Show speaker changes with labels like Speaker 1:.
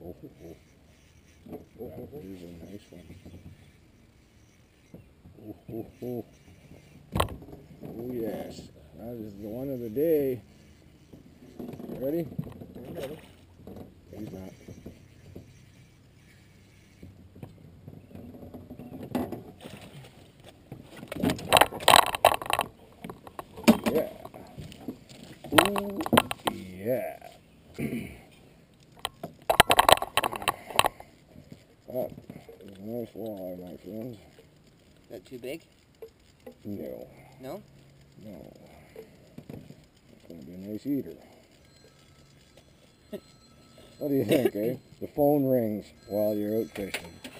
Speaker 1: Oh, that is a nice one. Oh yes, that is the one of the day. You ready?
Speaker 2: I'm ready.
Speaker 1: He's not. Yeah. Ooh, yeah. That is a nice walleye, my friends.
Speaker 2: Is that too big?
Speaker 1: No.
Speaker 2: No?
Speaker 1: No. It's going to be a nice eater. What do you think, eh? The phone rings while you're out fishing.